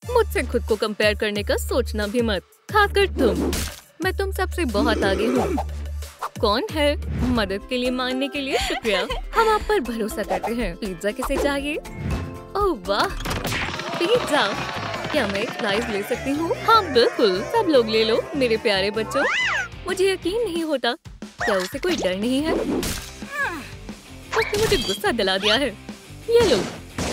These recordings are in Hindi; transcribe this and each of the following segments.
मुझसे खुद को कंपेयर करने का सोचना भी मत, खासकर तुम। मैं तुम सबसे बहुत आगे हूँ। कौन है? मदद के लिए मांगने के लिए शुक्रिया। हम आप पर भरोसा करते हैं। पिज्जा किसे चाहिए? ओह वाह, पिज्जा। क्या मैं एक स्लाइस ले सकती हूँ? हाँ बिल्कुल, सब लोग ले लो मेरे प्यारे बच्चों। मुझे यकीन नहीं होता, क्या उसे कोई डर नहीं है? उसने मुझे गुस्सा दिला दिया है। ये लो।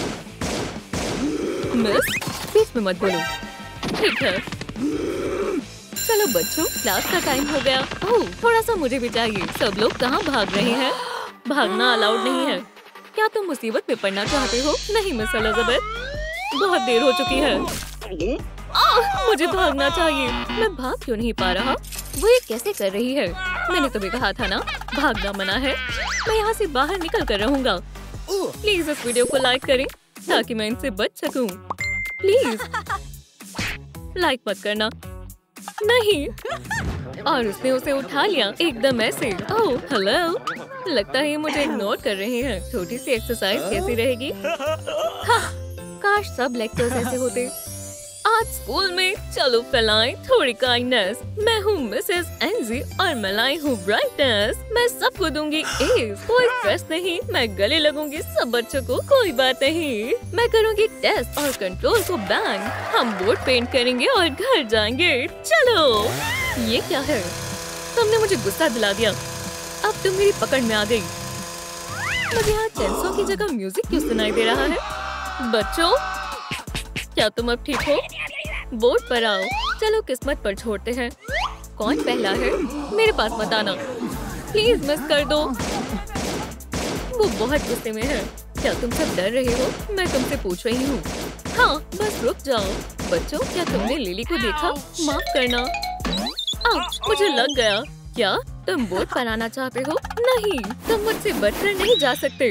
मिस, बीच में मत बोलो। ठीक है। चलो बच्चों, क्लास का टाइम हो गया। ओह, थोड़ा सा मुझे भी चाहिए। सब लोग कहाँ भाग रहे हैं? भागना अलाउड नहीं है। क्या तुम मुसीबत में पड़ना चाहते हो? नहीं मिस एलिजाबेथ, बहुत देर हो चुकी है। मुझे भागना चाहिए। मैं भाग क्यों नहीं पा रहा? वो ये कैसे कर रही है? मैंने तुम्हें कहा था ना, भागना मना है। मैं यहाँ से बाहर निकल कर रहूंगा। प्लीज इस वीडियो को लाइक करें ताकि मैं इनसे बच सकूं। प्लीज लाइक मत करना। नहीं। और उसने उसे उठा लिया एकदम ऐसे। ओह हेलो, लगता है ये मुझे इग्नोर कर रहे हैं। छोटी सी एक्सरसाइज कैसी रहेगी? हाँ, काश सब लेक्चर्स ऐसे होते। आज स्कूल में चलो फैलाएं थोड़ी काइंडनेस। मैं हूँ मिसेस एनजी और मैं लाई हूँ ब्राइटनेस। मैं सबको दूंगी एज, कोई स्ट्रेस नहीं। मैं गले लगूंगी सब बच्चों को, कोई बात नहीं। मैं करूँगी टेस्ट और कंट्रोल को बैन। हम बोर्ड पेंट करेंगे और घर जाएंगे। चलो। ये क्या है? तुमने मुझे गुस्सा दिला दिया। अब तुम मेरी पकड़ में आ गई। मुझे यहाँ चैंसों की जगह म्यूजिक क्यों सुनाई दे रहा है? बच्चों, क्या तुम अब ठीक हो? बोर्ड पर आओ। चलो किस्मत पर छोड़ते हैं। कौन पहला है? मेरे पास मत आना प्लीज, मिस कर दो। वो बहुत गुस्से में है। क्या तुम सब डर रहे हो? मैं तुमसे पूछ रही हूँ। हाँ, बस रुक जाओ। बच्चों, क्या तुमने लिली को देखा? माफ करना। आउच, मुझे लग गया। क्या तुम बोर्ड पर आना चाहते हो? नहीं, तुम मुझसे बचकर नहीं जा सकते।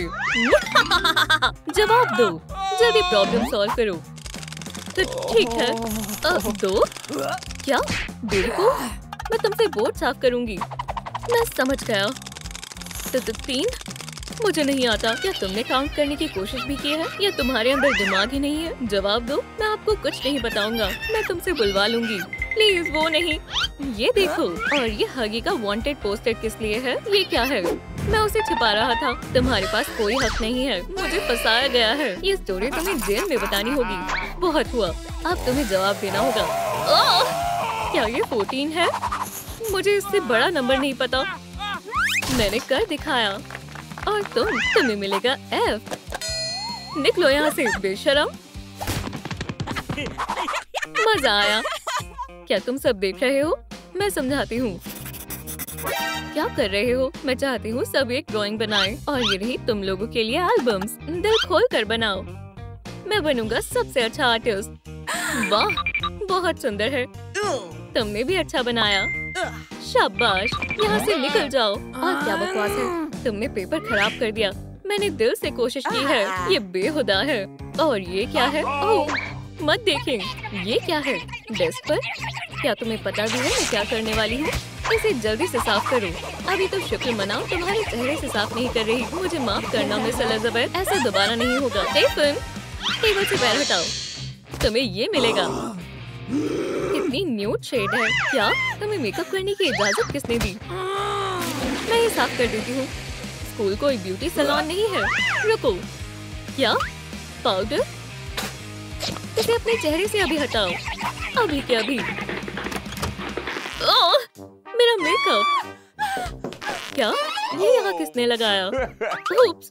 जवाब दो, जल्दी प्रॉब्लम सॉल्व करो। तो ठीक है। दो? क्या? देखो, मैं तुमसे बोर्ड साफ करूंगी। मैं समझ गया। तो 3? मुझे नहीं आता। क्या तुमने काउंट करने की कोशिश भी की है या तुम्हारे अंदर दिमाग ही नहीं है? जवाब दो। मैं आपको कुछ नहीं बताऊंगा। मैं तुमसे बुलवा लूंगी। प्लीज वो नहीं। ये देखो, और ये हगी का वांटेड पोस्टर किस लिए है? ये क्या है? मैं उसे छिपा रहा था। तुम्हारे पास कोई हक नहीं है। मुझे फंसाया गया है। ये स्टोरी तुम्हें जेल में बतानी होगी। बहुत हुआ, अब तुम्हें जवाब देना होगा। क्या ये 14 है? मुझे इससे बड़ा नंबर नहीं पता। मैंने कर दिखाया। और तुम्हें मिलेगा F। निकलो यहाँ से बेशरम। मजा आया। क्या तुम सब देख रहे हो? मैं समझाती हूँ। क्या कर रहे हो? मैं चाहती हूँ सब एक ड्राइंग बनाएं और ये रही तुम लोगों के लिए एल्बम्स। दिल खोल कर बनाओ। मैं बनूंगा सबसे अच्छा आर्टिस्ट। वाह, बहुत सुंदर है। तुमने भी अच्छा बनाया। शाबाश, यहाँ से निकल जाओ। और क्या बकवास है? तुमने पेपर खराब कर दिया। मैंने दिल से कोशिश की है। ये बेहुदा है। और ये क्या है? ओह, मत देखें। ये क्या है? डेस्क पर? क्या तुम्हें पता भी है मैं क्या करने वाली हूँ? इसे जल्दी से साफ करो। अभी तो शुक्र मनाओ तुम्हारे चेहरे से साफ नहीं कर रही। मुझे माफ करना मिस एलिजाबेथ, ऐसा दोबारा नहीं होगा। टेबल से पैर हटाओ, तुम्हें ये मिलेगा। कितनी न्यूड शेड है। क्या तुम्हें मेकअप करने की इजाजत किसने दी? मैं ये साफ कर देती हूँ। स्कूल कोई ब्यूटी सैलून नहीं है। रुको, क्या पाउडर? इसे अपने चेहरे से अभी हटाओ, अभी के अभी। ओह, मेरा मेकअप। क्या ये यहाँ किसने लगाया? उप्स।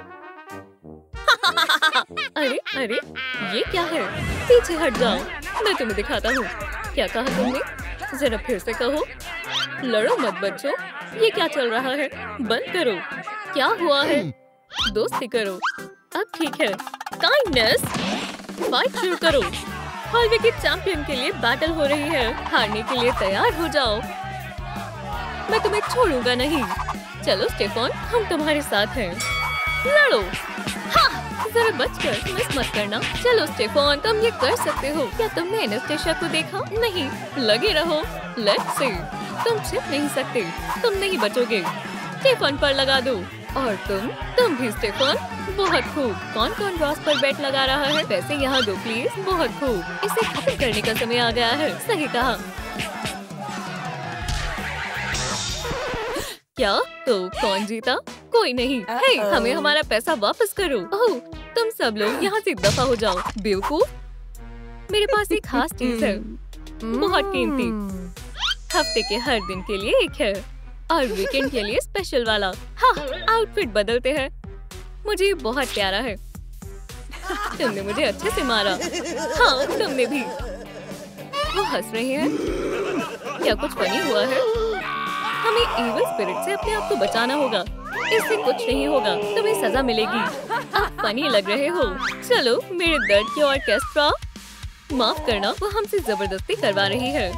अरे अरे, ये क्या है? पीछे हट जाओ, मैं तुम्हें दिखाता हूँ। क्या कहा तुमने? जरा फिर से कहो। लड़ो मत बच्चों। ये क्या चल रहा है? बंद करो। क्या हुआ है? दोस्ती करो। अब ठीक है। काइंडनेस। फाइट शुरू करो। हॉलवे के चैंपियन के लिए बैटल हो रही है। हारने के लिए तैयार हो जाओ। मैं तुम्हें छोड़ूंगा नहीं। चलो स्टेफन, हम तुम्हारे साथ हैं। लड़ो। हाँ, जरा बचकर मिस मत करना। चलो स्टेफन, तुम ये कर सकते हो। क्या तुमने एनास्टेशिया को देखा? नहीं, लगे रहो। Let's see. तुम छिप नहीं सकते। तुम नहीं बचोगे। स्टेफन पर लगा दो। और तुम भी स्टेफन। बहुत खूब। कौन कौन रॉस पर बेट लगा रहा है? पैसे यहाँ दो प्लीज। बहुत खूब। इसे खत्म करने का समय आ गया है। सही कहा। क्या? तो कौन जीता? कोई नहीं। हे, हमें हमारा पैसा वापस करो। ओह, तुम सब लोग यहाँ से दफा हो जाओ। बेवकूफ। मेरे पास एक खास चीज है, बहुत कीमती। हफ्ते के हर दिन के लिए एक है और वीकेंड के लिए स्पेशल वाला। हाँ, आउटफिट बदलते हैं। मुझे ये बहुत प्यारा है। तुमने मुझे अच्छे से मारा। हाँ, तुमने भी। वो हंस रहे हैं। क्या कुछ फनी हुआ है? हमें इविल स्पिरिट से अपने आप को बचाना होगा। इससे कुछ नहीं होगा। तुम्हें सजा मिलेगी। आप फनी लग रहे हो। चलो मेरे दर्द की ऑर्केस्ट्रा। माफ करना, वो हमसे जबरदस्ती करवा रही है।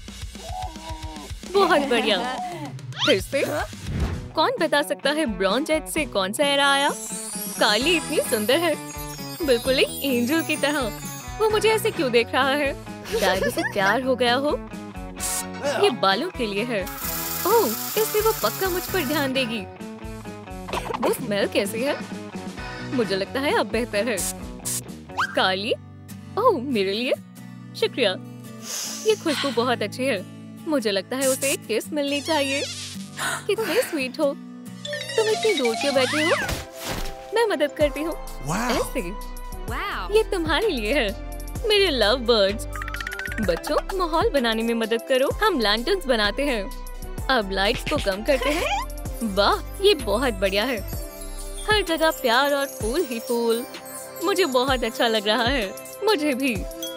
बहुत बढ़िया। फिर से? कौन बता सकता है ब्रॉन्ज एज से कौन सा एरा आया? कार्ली इतनी सुंदर है, बिल्कुल एक एंजल की तरह। वो मुझे ऐसे क्यों देख रहा है? शायद उसे प्यार हो गया हो। ये बालों के लिए है। ओह, इसलिए वो पक्का मुझ पर ध्यान देगी। वो स्मेल कैसी है? मुझे लगता है अब बेहतर है। कार्ली, ओह मेरे लिए शुक्रिया। ये खुशबू बहुत अच्छी है। मुझे लगता है उसे एक किस मिलनी चाहिए। कितने स्वीट हो। तुम इतनी दूर क्यों बैठे हो? मैं मदद करती हूँ। ऐसे? ये तुम्हारे लिए है, मेरे लव बर्ड्स। बच्चों, माहौल बनाने में मदद करो। हम लैंटर्न्स बनाते हैं। अब लाइट्स को कम करते हैं। वाह, ये बहुत बढ़िया है। हर जगह प्यार और फूल ही फूल। मुझे बहुत अच्छा लग रहा है। मुझे भी।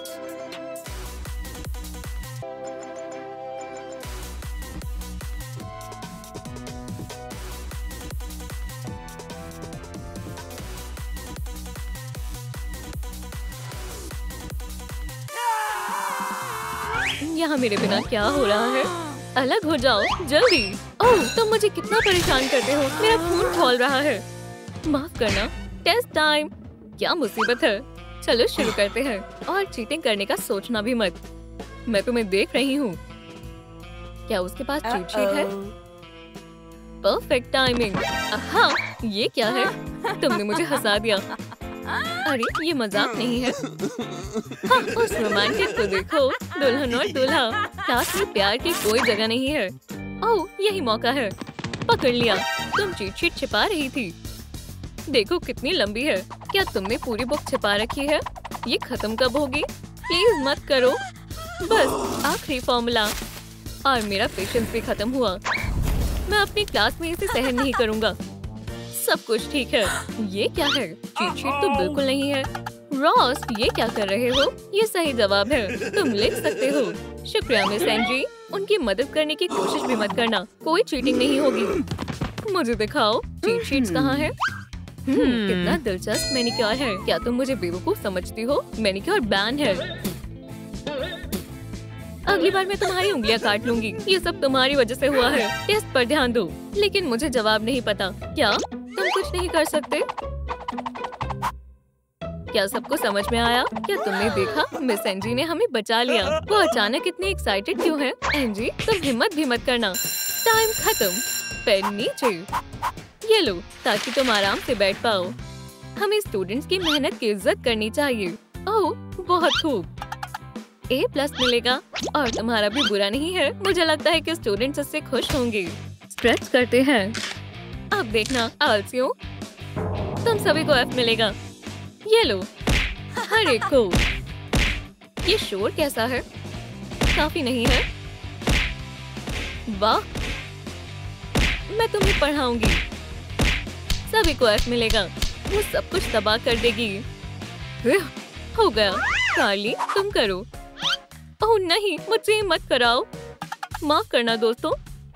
यहाँ मेरे बिना क्या हो रहा है? अलग हो जाओ जल्दी। ओह, तुम मुझे कितना परेशान करते हो। मेरा खून खौल रहा है। माफ करना। Test time. क्या मुसीबत है। चलो शुरू करते हैं। और चीटिंग करने का सोचना भी मत। मैं तुम्हें देख रही हूँ। क्या उसके पास चीट शीट है? Perfect timing. हाँ, ये क्या है? तुमने मुझे हंसा दिया। अरे, ये मजाक नहीं है। हाँ, उस रोमांटिक को देखो। दुल्हन और दूल्हा। क्लास में प्यार की कोई जगह नहीं है। ओह, यही मौका है। पकड़ लिया। तुम चीट शीट छिपा रही थी। देखो कितनी लंबी है। क्या तुमने पूरी बुक छिपा रखी है? ये खत्म कब होगी? प्लीज मत करो। बस आखिरी फॉर्मूला। और मेरा पेशेंस भी खत्म हुआ। मैं अपनी क्लास में इसे सहन नहीं करूँगा। सब कुछ ठीक है। ये क्या है? चीट शीट तो बिल्कुल नहीं है। रॉस, ये क्या कर रहे हो? ये सही जवाब है। तुम लिख सकते हो। शुक्रिया मिस एंजी। उनकी मदद करने की कोशिश भी मत करना। कोई चीटिंग नहीं होगी। मुझे दिखाओ चीट शीट्स कहाँ है? कितना दिलचस्प मैनिक्योर है। क्या तुम मुझे बेवकूफ समझती हो? मैनिक्योर बैन है। अगली बार मैं तुम्हारी उंगलियां काट लूंगी। ये सब तुम्हारी वजह से हुआ है। टेस्ट पर ध्यान दो। लेकिन मुझे जवाब नहीं पता। क्या तुम कुछ नहीं कर सकते? क्या सबको समझ में आया? क्या तुमने देखा? मिस एंजी ने हमें बचा लिया। वो अचानक इतनी एक्साइटेड क्यों है? एंजी, तुम हिम्मत भी मत करना। टाइम खत्म। पेन नीचे। ये लो, ताकि तुम आराम से बैठ पाओ। हमें स्टूडेंट्स की मेहनत की इज्जत करनी चाहिए। ओह, बहुत खूब। A+ मिलेगा। और तुम्हारा भी बुरा नहीं है। मुझे लगता है कि स्टूडेंट्स इससे खुश होंगे। स्ट्रेच करते हैं। अब देखना आलसियों, तुम सभी को F मिलेगा। ये लो, हर एक को। ये शोर कैसा है? काफी नहीं है? वाह, मैं तुम्हें पढ़ाऊंगी। सभी को F मिलेगा। वो सब कुछ तबाह कर देगी। हो गया। कार्ली, तुम करो। ओह नहीं, मुझसे मत कराओ। माफ करना दोस्तों।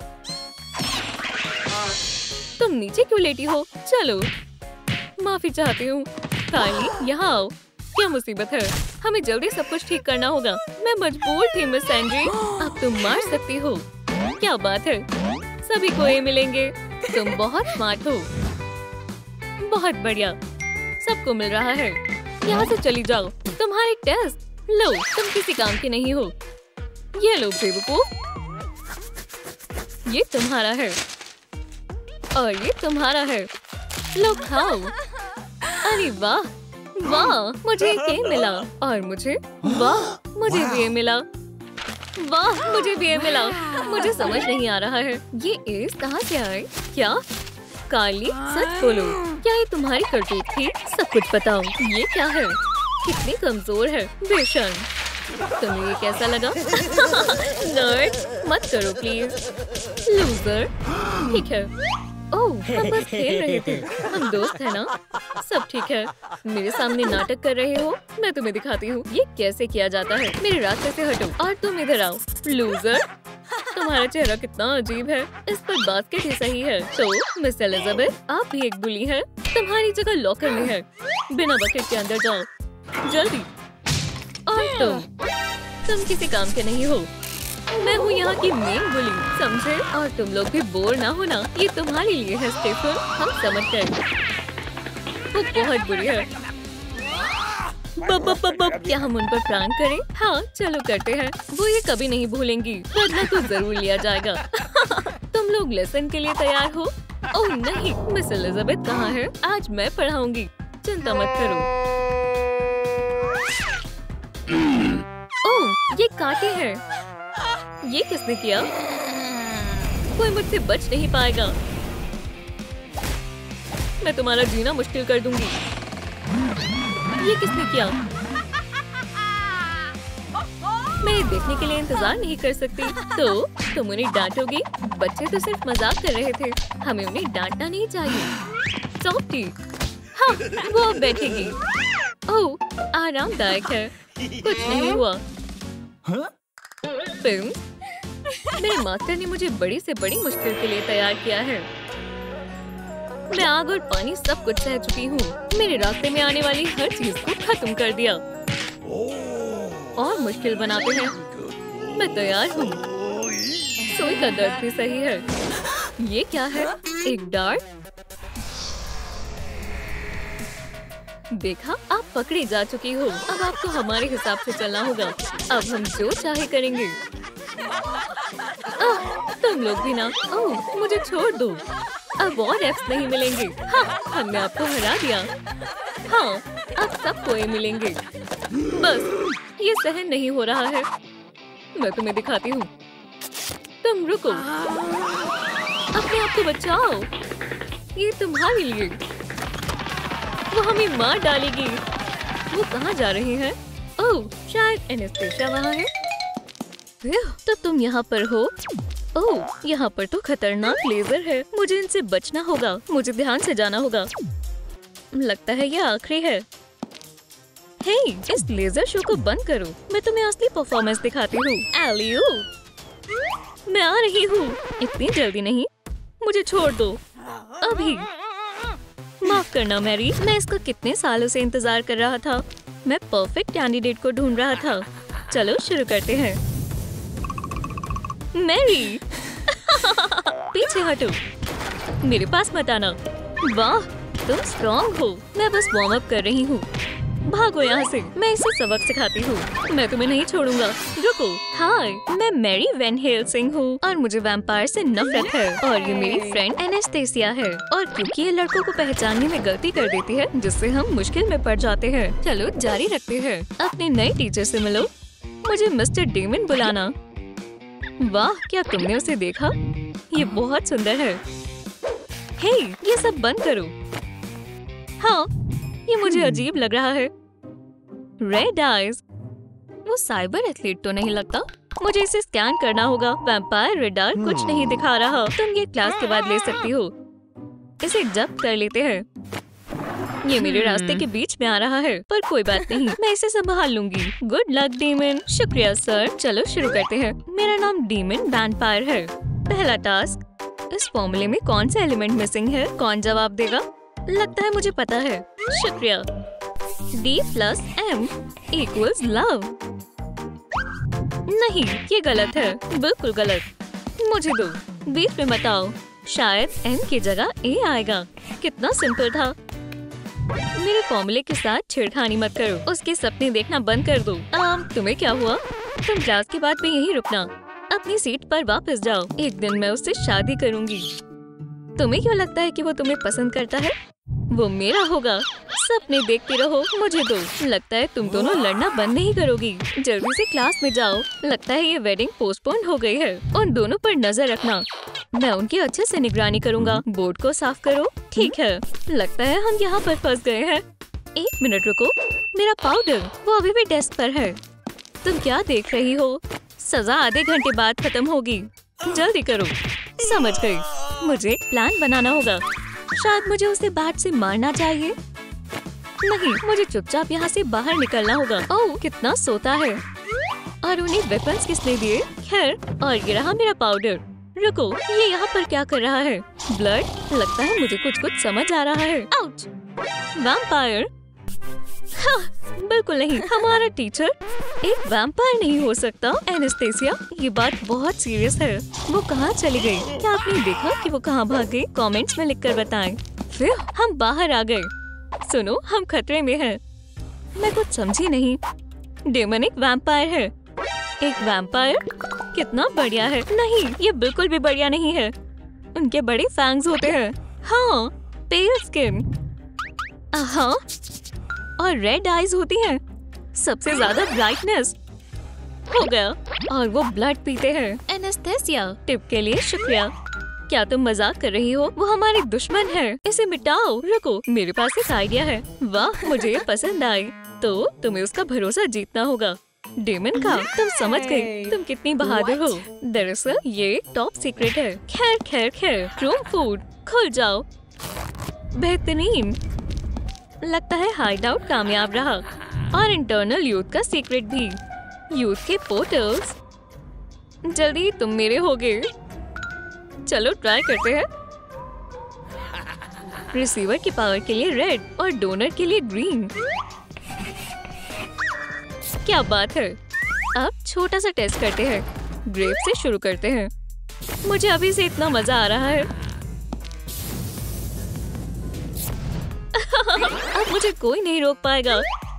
तुम नीचे क्यों लेटी हो? चलो, माफी चाहती हूँ। कार्ली, यहाँ आओ। क्या मुसीबत है? हमें जल्दी सब कुछ ठीक करना होगा। मैं मजबूर थी मिस एंजी। अब तुम मार सकती हो। क्या बात है? सभी को A मिलेंगे। तुम बहुत स्मार्ट हो। बहुत बढ़िया। सबको मिल रहा है। यहाँ से चली जाओ। तुम्हारी टेस्ट। लो, तुम किसी काम के नहीं हो। ये लो बेवकूफ। ये तुम्हारा है। और ये तुम्हारा है, लो खाओ। अरे वाह वाह, मुझे ये मिला और मुझे, वाह मुझे भी ये मिला, वाह मुझे भी ये मिला। मुझे समझ नहीं आ रहा है ये एज कहाँ से आए। क्या कार्ली, सच बोलो, क्या ये तुम्हारी करतूत थी? सब कुछ बताओ, ये क्या है? कितनी कमजोर है, बेशर्म। तुम्हें ये कैसा लगा? नर्ड, मत करो प्लीज। लूजर। ठीक है। ओह, हम बस खेल रहे थे, हम दोस्त हैं ना? सब ठीक है। मेरे सामने नाटक कर रहे हो? मैं तुम्हें दिखाती हूँ ये कैसे किया जाता है। मेरे रास्ते से हटो और तुम इधर आओ। लूजर, तुम्हारा चेहरा कितना अजीब है। इस पर बास्केट ही सही है। तो मिस एलिजाबेथ, आप भी एक बुली हैं। तुम्हारी जगह लॉकर में है। बिना बकेट के अंदर जाओ, जल्दी। और तुम किसी काम के नहीं हो। मैं हूँ यहाँ की मेन बुली, समझे? और तुम लोग भी बोर ना होना, ये तुम्हारे लिए है स्टेफन, हम समझ गए। वो बहुत बुरी है। क्या हम उन पर प्रैंक करें? हाँ चलो करते हैं। वो ये कभी नहीं भूलेंगी, बदला तो जरूर लिया जाएगा। तुम लोग लेसन के लिए तैयार हो? ओह नहीं, मिस एलिजाबेथ कहाँ है? आज मैं पढ़ाऊंगी, चिंता मत करो। ओह ये कांटे हैं। ये किसने किया? कोई मुझसे बच नहीं पाएगा। मैं तुम्हारा जीना मुश्किल कर दूंगी। ये किसने किया? मैं ये देखने के लिए इंतजार नहीं कर सकती। तो तुम उन्हें डांटोगी? बच्चे तो सिर्फ मजाक कर रहे थे, हमें उन्हें डांटना नहीं चाहिए। सॉफ्टी, हाँ वो अब बैठेगी। ओह आरामदायक है, कुछ नहीं हुआ। फिल्म, मेरे मास्टर ने मुझे बड़ी से बड़ी मुश्किल के लिए तैयार किया है। मैं आग और पानी सब कुछ सह चुकी हूँ। मेरे रास्ते में आने वाली हर चीज को खत्म कर दिया। और मुश्किल बनाते हैं। मैं तैयार हूँ। सुई का दर्द भी सही है। ये क्या है? एक डार्ट। देखा, आप पकड़ी जा चुकी हो। अब आपको हमारे हिसाब से चलना होगा। अब हम जो चाहे करेंगे। तुम लोग भी ना। ओह मुझे छोड़ दो। अब और एप्स नहीं मिलेंगे। हाँ, हमने आपको हरा दिया। हाँ, अब सबको ये मिलेंगे। बस ये सहन नहीं हो रहा है। मैं तुम्हें दिखाती हूँ। तुम रुको, अपने आप को बचाओ। ये तुम्हारे लिए। वो हमें मार डालेगी। वो कहाँ जा रहे हैं? ओह शायद एनेस्थेसिया वहाँ है। तो तुम यहाँ पर हो? ओह यहाँ पर तो खतरनाक लेजर है। मुझे इनसे बचना होगा। मुझे ध्यान से जाना होगा। लगता है ये आखिरी है। हे, इस लेजर शो को बंद करो। मैं तुम्हें असली परफॉर्मेंस दिखाती हूँ। एलियो, मैं आ रही हूँ। इतनी जल्दी नहीं, मुझे छोड़ दो अभी। माफ करना मैरी, मैं इसका कितने सालों से इंतजार कर रहा था। मैं परफेक्ट कैंडिडेट को ढूंढ रहा था। चलो शुरू करते हैं। मैरी पीछे हटो, मेरे पास मत आना। वाह तुम स्ट्रॉन्ग हो। मैं बस वार्म अप कर रही हूँ। भागो यहाँ से, मैं इसे सबक सिखाती हूँ। मैं तुम्हें नहीं छोड़ूंगा। रुको। हाय, मैं मैरी वैन हेल्सिंग हूँ और मुझे वैम्पायर से नफरत है। और ये मेरी फ्रेंड एनेस्थेसिया है। और क्योंकि ये लड़कों को पहचानने में गलती कर देती है, जिससे हम मुश्किल में पड़ जाते हैं। चलो जारी रखते हैं। अपने नए टीचर से मिलो। मुझे मिस्टर डेमन बुलाना। वाह, क्या तुमने उसे देखा? ये बहुत सुंदर है। हे, ये सब बंद करो। हाँ, ये मुझे अजीब लग रहा है। रेड आइज, वो साइबर एथलीट तो नहीं लगता। मुझे इसे स्कैन करना होगा। वैम्पायर रेडार कुछ नहीं दिखा रहा। तुम ये क्लास के बाद ले सकती हो। इसे जब्त कर लेते हैं। ये मेरे रास्ते के बीच में आ रहा है, पर कोई बात नहीं, मैं इसे संभाल लूंगी। Good luck Demon. शुक्रिया सर। चलो शुरू करते हैं। मेरा नाम डीमन वैम्पायर है। पहला टास्क, इस फॉर्मूले में कौन सा एलिमेंट मिसिंग है? कौन जवाब देगा? लगता है मुझे पता है। शुक्रिया। D + M = love. नहीं, ये गलत है, बिल्कुल गलत। मुझे दो, बीच में मत आओ। शायद M की जगह A आएगा। कितना सिंपल था। मेरे फॉर्मूले के साथ छेड़खानी मत करो। उसके सपने देखना बंद कर दो। तुम्हें क्या हुआ? तुम क्लास के बाद भी यहीं रुकना। अपनी सीट पर वापस जाओ। एक दिन मैं उससे शादी करूंगी। तुम्हें क्यों लगता है कि वो तुम्हें पसंद करता है? वो मेरा होगा। सपने देखते रहो, मुझे दो। लगता है तुम दोनों लड़ना बंद नहीं करोगी। जल्दी से क्लास में जाओ। लगता है ये वेडिंग पोस्टपोन हो गई है। उन दोनों पर नजर रखना। मैं उनकी अच्छे से निगरानी करूँगा। बोर्ड को साफ करो। ठीक है, लगता है हम यहाँ पर फंस गए हैं। 1 मिनट रुको, मेरा पाउडर वो अभी भी डेस्क पर है। तुम क्या देख रही हो? सजा आधे घंटे बाद खत्म होगी। जल्दी करो। समझ गई। मुझे एक प्लान बनाना होगा। शायद मुझे उसे बैट से मारना चाहिए। नहीं, मुझे चुपचाप यहाँ से बाहर निकलना होगा। ओह, कितना सोता है। और उन्हें वेपन्स किसने दिए? खैर, और ये रहा मेरा पाउडर। रुको, ये यहाँ पर क्या कर रहा है? ब्लड? लगता है मुझे कुछ समझ आ रहा है। आउच! वैम्पायर? हाँ, बिल्कुल नहीं। हमारा टीचर एक वैम्पायर नहीं हो सकता। एनेस्थेसिया, ये बात बहुत सीरियस है। वो कहाँ चली गई? क्या आपने देखा कि वो कहाँ भाग गई? कमेंट्स में लिखकर बताएं। फिर हम बाहर आ गए। सुनो, हम खतरे में हैं। मैं कुछ समझी नहीं। डेमन एक वैम्पायर है। एक वैम्पायर? कितना बढ़िया है। नहीं, ये बिल्कुल भी बढ़िया नहीं है। उनके बड़े फैंग्स होते हैं। हाँ, पेल स्किन। हाँ, और रेड आईज होती हैं। सबसे ज्यादा ब्राइटनेस। हो गया। और वो ब्लड पीते हैं। एनेस्थेसिया, टिप के लिए शुक्रिया। क्या तुम मजाक कर रही हो? वो हमारे दुश्मन है। इसे मिटाओ। रुको, मेरे पास एक आइडिया है। वाह, मुझे ये पसंद आई। तो तुम्हें उसका भरोसा जीतना होगा। डेमन का? तुम समझ गई। तुम कितनी बहादुर हो। दरअसल ये टॉप सीक्रेट है। खैर खैर खैर, रूम फूड, खुल जाओ। बेहतरीन। लगता है हाइड आउट कामयाब रहा। और इंटरनल यूथ का सीक्रेट भी। यूथ के पोर्टल्स। जल्दी तुम मेरे होगे। चलो ट्राई करते हैं। रिसीवर की पावर के लिए रेड और डोनर के लिए ग्रीन। क्या बात है। अब छोटा सा टेस्ट करते हैं। ग्रेप से शुरू करते हैं। मुझे अभी से इतना मजा आ रहा है। अब मुझे कोई नहीं रोक पाएगा।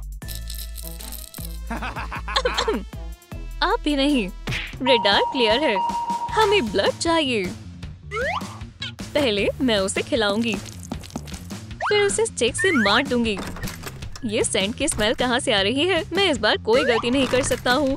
आप भी नहीं। रेडार क्लियर है। हमें ब्लड चाहिए। पहले मैं उसे खिलाऊंगी, फिर उसे स्टिक से मार दूंगी। ये सेंट की स्मेल कहाँ से आ रही है? मैं इस बार कोई गलती नहीं कर सकता हूँ।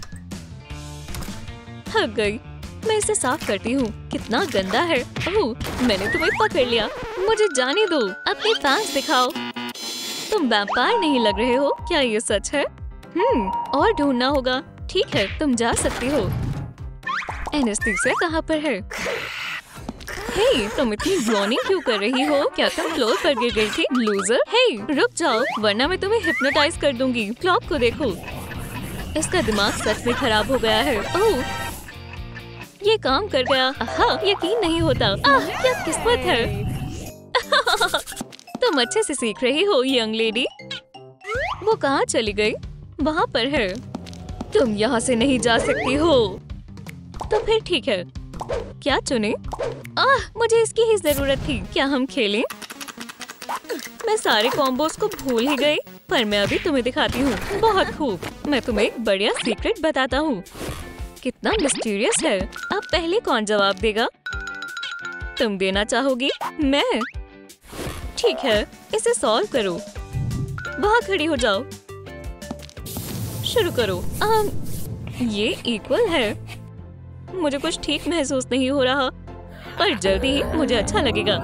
थक गई। मैं इसे साफ करती हूँ। कितना गंदा है। ओह, मैंने तुम्हें पकड़ लिया। मुझे जाने दो। अपने फैंस दिखाओ। तुम वैम्पायर नहीं लग रहे हो। क्या ये सच है? और ढूंढना होगा। ठीक है, तुम जा सकती हो। एनेस्थीसिया कहाँ पर है? हे, तुम इतनी ग्रोनिंग क्यों कर रही हो? क्या तुम फ्लोर पर गिर गई थी? लूजर। हे, रुक जाओ, वरना मैं तुम्हें हिप्नोटाइज कर दूंगी। क्लॉक को देखो। इसका दिमाग सच में खराब हो गया है। ओह, ये काम कर गया। यकीन नहीं होता। क्या किस्मत है। तुम अच्छे से सीख रही हो यंग लेडी। वो कहाँ चली गई? वहाँ पर है। तुम यहाँ से नहीं जा सकती हो। तो फिर ठीक है। क्या चुने? मुझे इसकी ही जरूरत थी। क्या हम खेलें? मैं सारे कॉम्बोज को भूल ही गई, पर मैं अभी तुम्हें दिखाती हूँ। बहुत खूब। मैं तुम्हें एक बढ़िया सीक्रेट बताता हूँ। कितना मिस्टीरियस है। अब पहले कौन जवाब देगा? तुम देना चाहोगी? मैं? ठीक है, इसे सॉल्व करो। वहाँ खड़ी हो जाओ। शुरू करो। ये इक्वल है। मुझे कुछ ठीक महसूस नहीं हो रहा, पर जल्दी ही मुझे अच्छा लगेगा।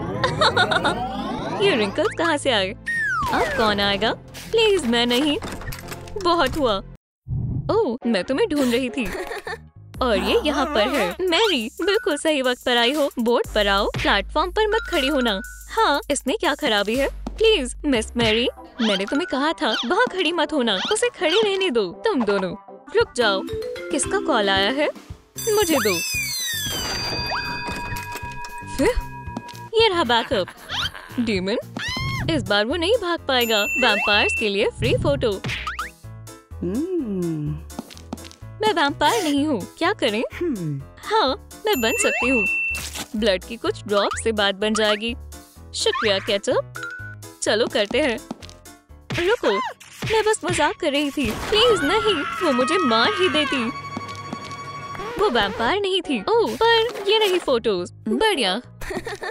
ये रिंकल्स कहाँ से आए? अब कौन आएगा? प्लीज मैं नहीं। बहुत हुआ। ओह, मैं तुम्हें ढूंढ रही थी। और ये यहाँ पर है। मैरी, बिल्कुल सही वक्त पर आई हो। बोर्ड पर आओ। प्लेटफॉर्म पर मत खड़ी होना। हाँ, इसमें क्या खराबी है? प्लीज मिस मैरी, मैंने तुम्हें कहा था वहाँ खड़ी मत होना। उसे खड़ी रहने दो। तुम दोनों रुक जाओ। किसका कॉल आया है? मुझे दो। फिर ये रहा बैकअप। डीमन, इस बार वो नहीं भाग पाएगा। वैम्पायर्स के लिए फ्री फोटो। मैं वैम्पायर नहीं हूँ। क्या करें? हाँ, मैं बन सकती हूँ। ब्लड की कुछ ड्रॉप से बात बन जाएगी। शुक्रिया केचप। चलो करते हैं। रुको, मैं बस मजाक कर रही थी। प्लीज नहीं, वो मुझे मार ही देती। वो वैम्पायर नहीं थी। ओह, पर ये रही फोटोज। बढ़िया।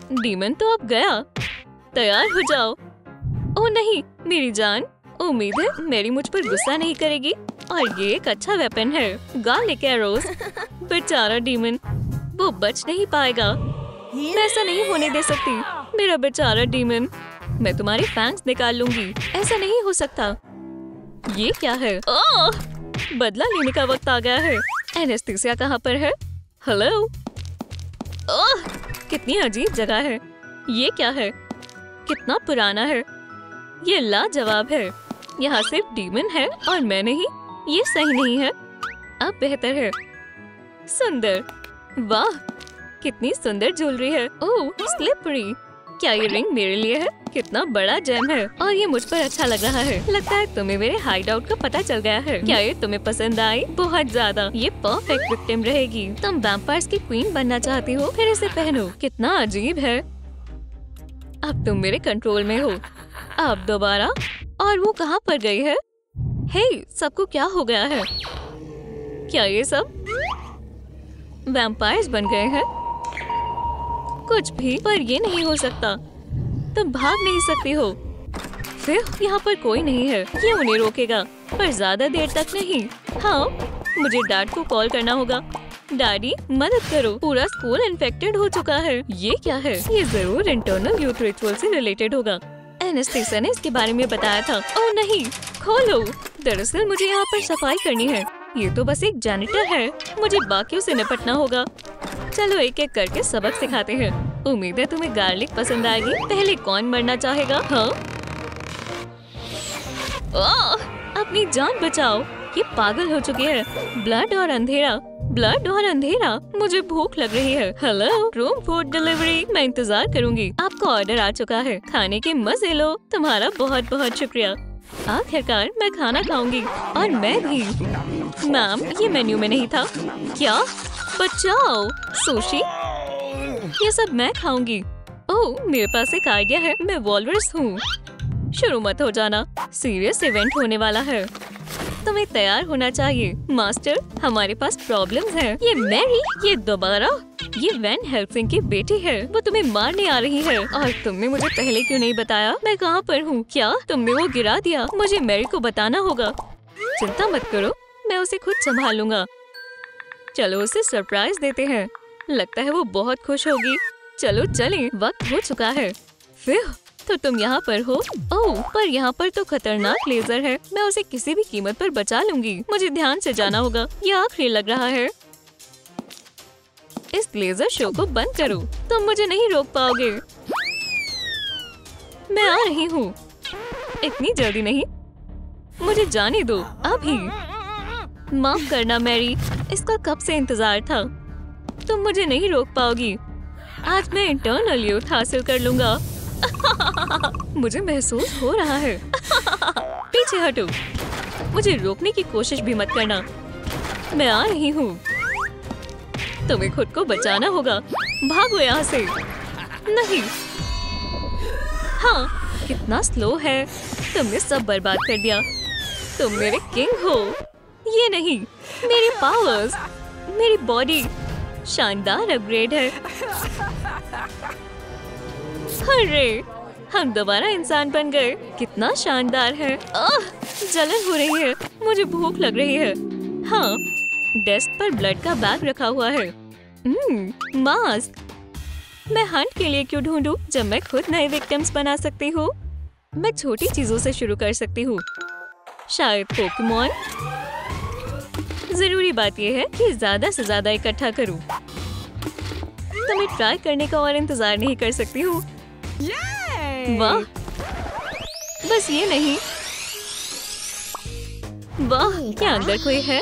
डीमन तो अब गया। तैयार हो जाओ। ओह नहीं मेरी जान, उम्मीद है मेरी मुझ पर गुस्सा नहीं करेगी। और ये एक अच्छा वेपन है, गार्लिक एरोज। बेचारा डीमन, वो बच नहीं पाएगा। मैं ऐसा नहीं होने दे सकती। मेरा बेचारा डीमन, मैं तुम्हारी फैंग्स निकाल लूंगी। ऐसा नहीं हो सकता। ये क्या है? ओह! बदला लेने का वक्त आ गया है। एनेस्थीसिया कहाँ पर है? हेलो। ओह! कितनी अजीब जगह है। ये क्या है? कितना पुराना है। ये लाजवाब है। यहाँ सिर्फ डीमन है और मैं नहीं। ये सही नहीं है। अब बेहतर है। सुंदर, वाह कितनी सुंदर ज्वेलरी है। ओह स्लिपरी, क्या ये रिंग मेरे लिए है? कितना बड़ा जेम है और ये मुझ पर अच्छा लग रहा है। लगता है तुम्हें मेरे हाइड आउट का पता चल गया है। क्या ये तुम्हें पसंद आई? बहुत ज्यादा। ये परफेक्ट विक्टिम रहेगी। तुम वैम्पायर्स की क्वीन बनना चाहती हो, फिर इसे पहनो। कितना अजीब है। अब तुम मेरे कंट्रोल में हो। अब दोबारा। और वो कहाँ पर गई है? हे, सबको क्या हो गया है? क्या ये सब वैम्पायर्स बन गए हैं? कुछ भी, पर ये नहीं हो सकता। तुम भाग नहीं सकती हो। फिर यहाँ पर कोई नहीं है। ये उन्हें रोकेगा, पर ज्यादा देर तक नहीं। हाँ, मुझे डैड को कॉल करना होगा। डैडी मदद करो, पूरा स्कूल इन्फेक्टेड हो चुका है। ये क्या है? ये जरूर इंटरनल यूथ रिचुअल से रिलेटेड होगा। एनेस्थीसिया ने इसके बारे में बताया था। ओह नहीं, खोलो। दरअसल मुझे यहाँ पर सफाई करनी है। ये तो बस एक जैनिटर है। मुझे बाकियों से निपटना होगा। चलो एक एक करके सबक सिखाते हैं। उम्मीद है तुम्हें गार्लिक पसंद आएगी। पहले कौन मरना चाहेगा? हाँ, अपनी जान बचाओ। ये पागल हो चुकी है। ब्लड और अंधेरा, ब्लड और अंधेरा। मुझे भूख लग रही है। Hello, room food delivery. मैं इंतजार करूंगी। आपका ऑर्डर आ चुका है। खाने के मजे लो। तुम्हारा बहुत बहुत शुक्रिया। आखिरकार मैं खाना खाऊंगी। और मैं भी। मैम, ये मेन्यू में नहीं था। क्या? बचाओ। सुशी, ये सब मैं खाऊंगी। ओह, मेरे पास एक आइडिया है। मैं वॉलरस हूँ। शुरू मत हो जाना, सीरियस इवेंट होने वाला है। तुम्हें तैयार होना चाहिए। मास्टर, हमारे पास प्रॉब्लम्स हैं। ये मैरी, ये दोबारा। ये वैन हेल्सिंग की बेटी है। वो तुम्हें मारने आ रही है। और तुमने मुझे पहले क्यों नहीं बताया? मैं कहाँ पर हूँ? क्या तुमने वो गिरा दिया? मुझे मैरी को बताना होगा। चिंता मत करो, मैं उसे खुद संभाल लूंगा। चलो उसे सरप्राइज देते हैं। लगता है वो बहुत खुश होगी। चलो चलें, वक्त हो चुका है। फिर तो तुम यहाँ पर हो। ओह, पर यहाँ पर तो खतरनाक लेजर है। मैं उसे किसी भी कीमत पर बचा लूंगी। मुझे ध्यान से जाना होगा। ये आखिरी लग रहा है। इस लेजर शो को बंद करो। तुम मुझे नहीं रोक पाओगे। मैं आ रही हूँ। इतनी जल्दी नहीं, मुझे जाने दो अभी। माफ करना मैरी, इसका कब से इंतजार था। तुम मुझे नहीं रोक पाओगी। आज मैं इंटरनल यूथ हासिल कर लूंगा। मुझे महसूस हो रहा है। पीछे हटो। मुझे रोकने की कोशिश भी मत करना। मैं आ रही हूँ। तुम्हें खुद को बचाना होगा। भागो यहाँ से। नहीं। हाँ, कितना स्लो है। तुमने सब बर्बाद कर दिया। तुम मेरे किंग हो। ये नहीं, मेरी पावर्स, मेरी बॉडी शानदार अपग्रेड है। अरे, हम दोबारा इंसान बन गए। कितना शानदार है। जलन हो रही है। मुझे भूख लग रही है। हाँ, डेस्क पर ब्लड का बैग रखा हुआ है। मास्क। मैं हंट के लिए क्यों ढूंढूं जब मैं खुद नए विक्टिम्स बना सकती हूँ? मैं छोटी चीजों से शुरू कर सकती हूँ। शायद पोकेमॉन। जरूरी बात यह है कि ज्यादा से ज्यादा इकट्ठा करूँ। तुम्हें ट्राई करने का और इंतजार नहीं कर सकती हूँ। वाह, बस ये नहीं। वाह, क्या अंदर कोई है?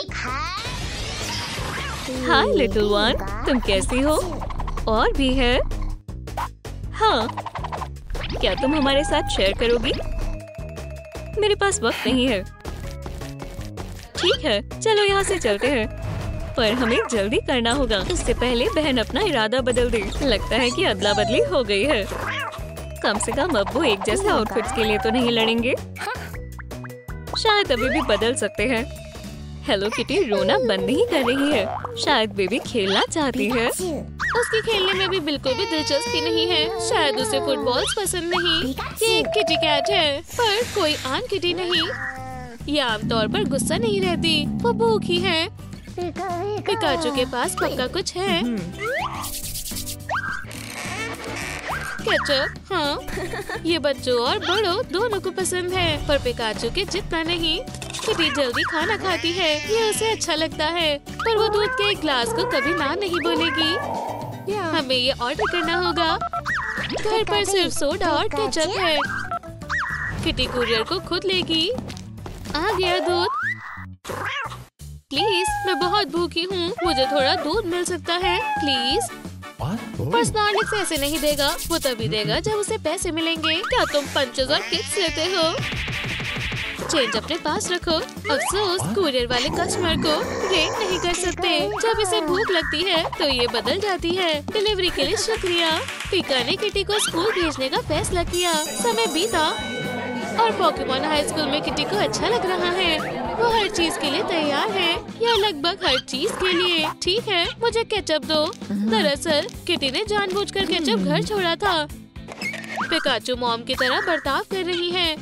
हाय लिटिल वन, तुम कैसी हो? और भी है। हाँ, क्या तुम हमारे साथ शेयर करोगी? मेरे पास वक्त नहीं है। ठीक है, चलो यहाँ से चलते हैं। पर हमें जल्दी करना होगा। इससे पहले बहन अपना इरादा बदल दे। लगता है कि अदला बदली हो गई है। कम से कम अब वो एक जैसे आउटफिट्स के लिए तो नहीं लड़ेंगे। शायद अभी भी बदल सकते हैं। हेलो किटी रोना बंद नहीं कर रही है। शायद बेबी खेलना चाहती है। उसकी खेलने में भी बिल्कुल भी दिलचस्पी नहीं है। शायद उसे फुटबॉल पसंद नहीं। ये एक किटी कैट है, पर कोई आम किटी नहीं। ये आमतौर पर गुस्सा नहीं रहती, वो भूखी है। पिकाचू के पास पक्का कुछ है। केचप, हाँ, ये बच्चों और बड़ों दोनों को पसंद है, पर पिकाचू के जितना नहीं। किटी जल्दी खाना खाती है, ये उसे अच्छा लगता है, पर वो दूध के एक ग्लास को कभी ना नहीं बोलेगी। हमें ये ऑर्डर करना होगा। घर पर सिर्फ सोडा और केचप है। किटी कुरियर को खुद लेगी। आ गया दूध। प्लीज, मैं बहुत भूखी हूँ, मुझे थोड़ा दूध मिल सकता है प्लीज। पर स्नॉर्लिक्स ऐसे नहीं देगा, वो तभी देगा जब उसे पैसे मिलेंगे। क्या तुम पंचेस और टिप्स लेते हो? चेंज अपने पास रखो। अफसोस, कुरियर वाले कस्टमर को रेट नहीं कर सकते। जब इसे भूख लगती है तो ये बदल जाती है। डिलीवरी के लिए शुक्रिया। पिका ने किटी को स्कूल भेजने का फैसला किया। समय बीता और पोकेमॉन हाई स्कूल में किटी को अच्छा लग रहा है। वो हर चीज के लिए तैयार है, या लगभग हर चीज के लिए। ठीक है, मुझे केचप दो। दरअसल किटी ने जानबूझकर केचप घर छोड़ा था। पिकाचू मॉम की तरह बर्ताव कर रही है।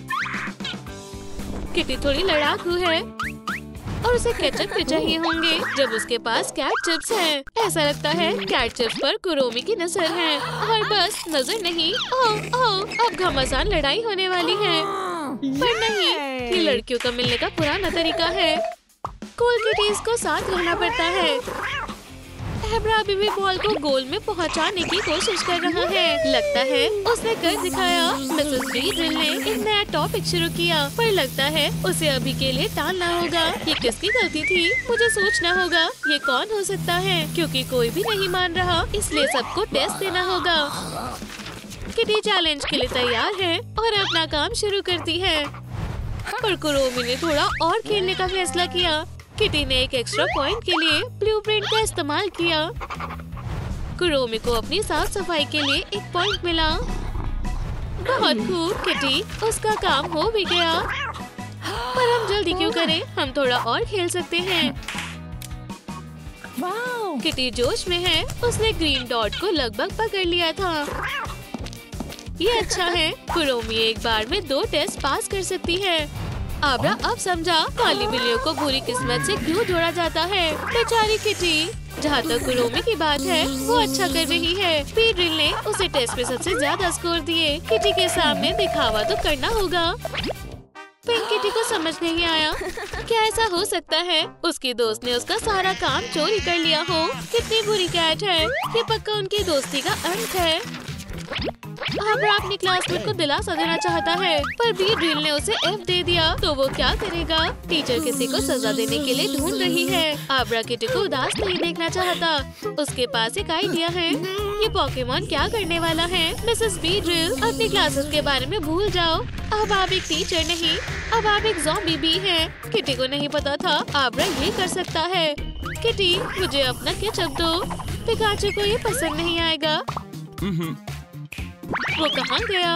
किटी थोड़ी लड़ाकू है और उसे केचप के चाहिए होंगे जब उसके पास कैट चिप्स हैं। ऐसा लगता है कैट चिप्स पर कुरोमी की नजर है। और बस नजर नहीं, ओह ओह, अब घमासान लड़ाई होने वाली है। पर नहीं, ये लड़कियों का मिलने का पुराना तरीका है। कूल किटीज को साथ रहना पड़ता है। एब्रा अभी भी बॉल को गोल में पहुंचाने की कोशिश कर रहा है। लगता है उसने कर दिखाया। मिसेस बीड्रिल ने एक नया टॉपिक शुरू किया, पर लगता है उसे अभी के लिए टालना होगा। ये किसकी गलती थी? मुझे सोचना होगा ये कौन हो सकता है। क्योंकि कोई भी नहीं मान रहा, इसलिए सबको टेस्ट देना होगा। किटी चैलेंज के लिए तैयार है और अपना काम शुरू करती है। पर कुरोमी ने थोड़ा और खेलने का फैसला किया। किटी ने एक एक्स्ट्रा पॉइंट के लिए ब्लूप्रिंट का इस्तेमाल किया। कुरोमी को अपनी साफ सफाई के लिए एक पॉइंट मिला। बहुत खूब किटी, उसका काम हो भी गया। पर हम जल्दी क्यों करें, हम थोड़ा और खेल सकते हैं। किटी जोश में है। उसने ग्रीन डॉट को लगभग पकड़ लिया था। ये अच्छा है। कुरोमी एक बार में 2 टेस्ट पास कर सकती है। आब्रा अब समझा काली बिल्लियों को बुरी किस्मत से क्यों जोड़ा जाता है। बेचारी किटी। जहाँ तक कुरोमी की बात है, वो अच्छा कर रही है। बीड्रिल ने उसे टेस्ट में सबसे ज्यादा स्कोर दिए। किटी के सामने दिखावा तो करना होगा। पिंक किटी को समझ नहीं आया, क्या ऐसा हो सकता है उसकी दोस्त ने उसका सारा काम चोरी कर लिया हो। कितनी बुरी कैट है। ये पक्का उनकी दोस्ती का अंत है। आब्रा अपनी क्लासमेट को दिलासा देना चाहता है, पर बीड्रिल ने उसे F दे दिया, तो वो क्या करेगा? टीचर किसी को सजा देने के लिए ढूंढ रही है। आब्रा किटी को उदास नहीं देखना चाहता। उसके पास एक आइडिया है। ये पोकेमॉन क्या करने वाला है? मिसेस बीड्रिल, अपनी क्लासेस के बारे में भूल जाओ। अब आप एक टीचर नहीं, अब आप एक ज़ॉम्बी भी हैं। किटी को नहीं पता था आब्रा ये कर सकता है। किटी, मुझे अपना केचप दो। पिकाचू को ये पसंद नहीं आएगा। वो कहाँ गया?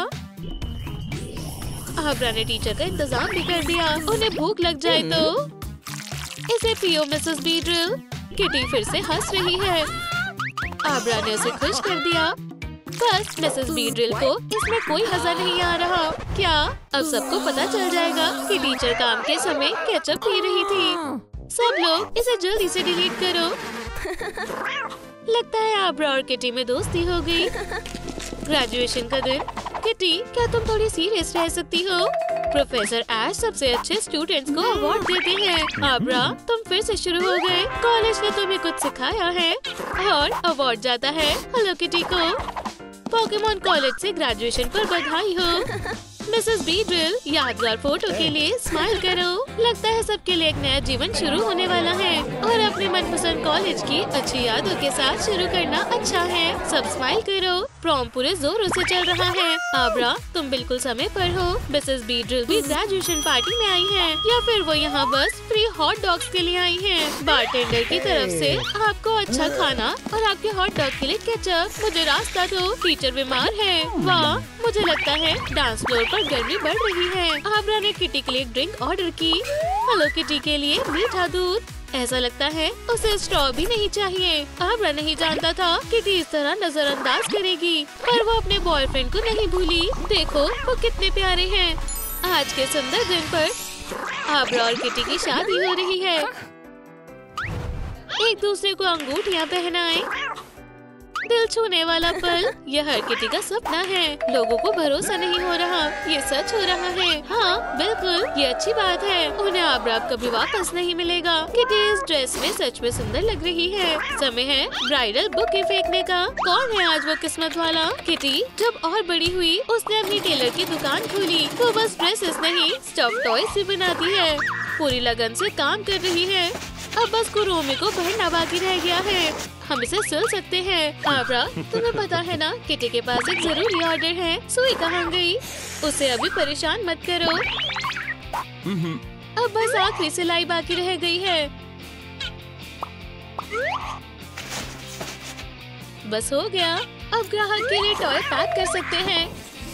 आब्रा ने टीचर का इंतजाम भी कर दिया। उन्हें भूख लग जाए तो। इसे पियो मिसेस बीड्रिल। किटी फिर से हंस रही है। आब्रा ने उसे खुश कर दिया। बस मिसेस बीड्रिल को इसमें कोई मजा नहीं आ रहा। क्या अब सबको पता चल जाएगा कि टीचर काम के समय केचप पी रही थी? सब लोग इसे जल्दी से डिलीट करो। लगता है आब्रा और किटी में दोस्ती हो गई। ग्रेजुएशन का दिन। किटी, क्या तुम थोड़ी सीरियस रह सकती हो? प्रोफेसर ऐश सबसे अच्छे स्टूडेंट्स को अवार्ड देते हैं। आब्रा, तुम फिर से शुरू हो गए। कॉलेज ने तुम्हें कुछ सिखाया है और अवार्ड जाता है हेलो किटी को। पोकेमॉन कॉलेज से ग्रेजुएशन पर बधाई हो। मिसेस बीड्रिल, यादगार फोटो के लिए स्माइल करो। लगता है सबके लिए एक नया जीवन शुरू होने वाला है और अपने मनपसंद कॉलेज की अच्छी यादों के साथ शुरू करना अच्छा है। सब स्माइल करो। प्रॉम पूरे जोरों से चल रहा है। आब्रा, तुम बिल्कुल समय पर हो। मिसेस बीड्रिल भी ग्रेजुएशन पार्टी में आई है, या फिर वो यहाँ बस फ्री हॉट डॉग्स के लिए आई हैं। बारटेंडर की तरफ से आपको अच्छा खाना और आपके हॉट डॉग के लिए केचप। मुझे रास्ता दो, टीचर बीमार है। वाह, मुझे लगता है डांस फ्लोर पर गर्मी बढ़ रही है। आब्रा ने किटी के लिए ड्रिंक ऑर्डर की। हेलो किटी के लिए मीठा दूध। ऐसा लगता है उसे स्ट्रॉ भी नहीं चाहिए। आब्रा नहीं जानता था किटी इस तरह नजरअंदाज करेगी, पर वो अपने बॉयफ्रेंड को नहीं भूली। देखो वो कितने प्यारे हैं। आज के सुंदर दिन पर आब्रा और किटी की शादी हो रही है। एक दूसरे को अंगूठियां पहनाएं। दिल छूने वाला पल, यह हर किटी का सपना है। लोगों को भरोसा नहीं हो रहा, ये सच हो रहा है। हाँ बिल्कुल, ये अच्छी बात है। उन्हें आब्रा कभी वापस नहीं मिलेगा। किटी इस ड्रेस में सच में सुंदर लग रही है। समय है ब्राइडल बुके फेंकने का। कौन है आज वो किस्मत वाला? किटी जब और बड़ी हुई उसने अपनी टेलर की दुकान खोली। वो बस ड्रेसेस नहीं, स्टफ टॉयज भी बनाती है। पूरी लगन से काम कर रही है। अब बस कुरोमी को भरना बाकी रह गया है। हम इसे सिल सकते हैं। आब्रा, तुम्हें पता है ना किटी के पास एक जरूरी ऑर्डर है। सुई कहाँ गई? उसे अभी परेशान मत करो। अब बस आखिरी सिलाई बाकी रह गई है। बस हो गया। अब ग्राहक के लिए टॉय पैक कर सकते हैं।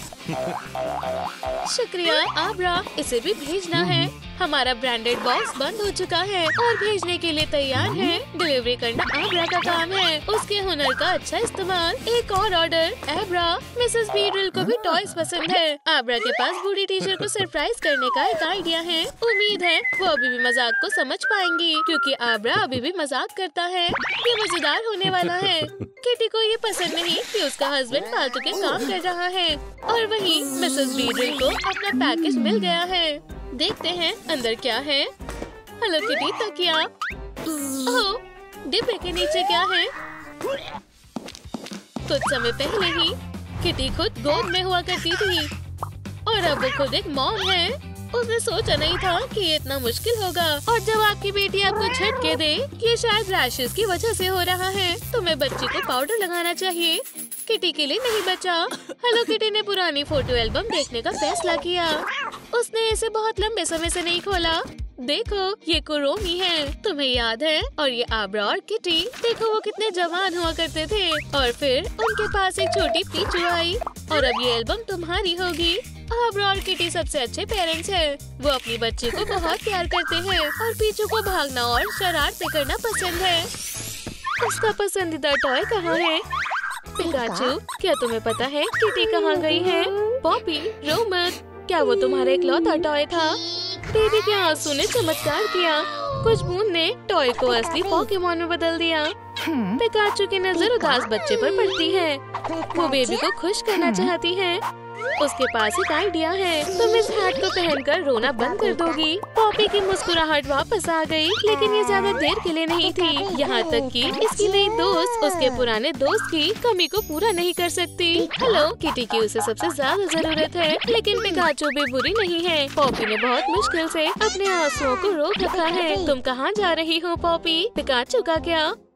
शुक्रिया आब्रा, इसे भी भेजना है। हमारा ब्रांडेड बॉक्स बंद हो चुका है और भेजने के लिए तैयार है। डिलीवरी करना आब्रा का काम है। उसके हुनर का अच्छा इस्तेमाल। एक और ऑर्डर। आब्रा, मिसेस बीडल को भी टॉयज पसंद है। आब्रा के पास बूढ़ी टीचर को सरप्राइज करने का एक आइडिया है। उम्मीद है वो अभी भी मजाक को समझ पाएंगी, क्योंकि आब्रा अभी भी मजाक करता है। ये मजेदार होने वाला है। किटी को ये पसंद नहीं कि उसका हस्बैंड फालतू के काम कर रहा है, और वहीं मिसेस बीडल को अपना पैकेज मिल गया है। देखते हैं अंदर क्या है। हेलो किटी, तकिया। ओह, डिब्बे के नीचे क्या है? कुछ समय पहले ही किटी खुद गोद में हुआ करती थी, और अब वो खुद एक मॉम है। उसने सोचा नहीं था कि ये इतना मुश्किल होगा। और जब आपकी बेटी आपको झटके दे, ये शायद रैशेस की वजह से हो रहा है, तुम्हें बच्ची को पाउडर लगाना चाहिए। किटी के लिए नहीं बचा। हेलो किटी ने पुरानी फोटो एल्बम देखने का फैसला किया। उसने इसे बहुत लंबे समय से नहीं खोला। देखो, ये कुरोमी है, तुम्हें याद है? और ये आब्रा और किटी। देखो वो कितने जवान हुआ करते थे, और फिर उनके पास एक छोटी पीचू आई, और अब ये एल्बम तुम्हारी होगी। आब्रा और किटी सबसे अच्छे पेरेंट्स हैं। वो अपनी बच्ची को बहुत प्यार करते हैं, और पीचू को भागना और शरारतें करना पसंद है। उसका पसंदीदा टॉय कहाँ है? पिकाचू, क्या तुम्हें पता है किटी कहाँ गई है? पॉपी, रो मत। क्या वो तुम्हारा इकलौता टॉय था? बेबी के आंसू ने चमत्कार किया। कुछ बूंद ने टॉय को असली पोकेमॉन में बदल दिया। पिकाचू की नजर उदास बच्चे पर पड़ती है। वो बेबी को खुश करना चाहती है। उसके पास एक आइडिया है। तुम इस हैट को पहनकर रोना बंद कर दोगी। पॉपी की मुस्कुराहट वापस आ गई, लेकिन ये ज्यादा देर के लिए नहीं थी। यहाँ तक कि इसकी नई दोस्त उसके पुराने दोस्त की कमी को पूरा नहीं कर सकती। हेलो, किटी की उसे सबसे ज्यादा जरूरत है, लेकिन पिकाचू भी बुरी नहीं है। पॉपी ने बहुत मुश्किल से अपने आंसुओं को रोक रखा है। तुम कहाँ जा रही हो पॉपी? पिकाचू का क्या?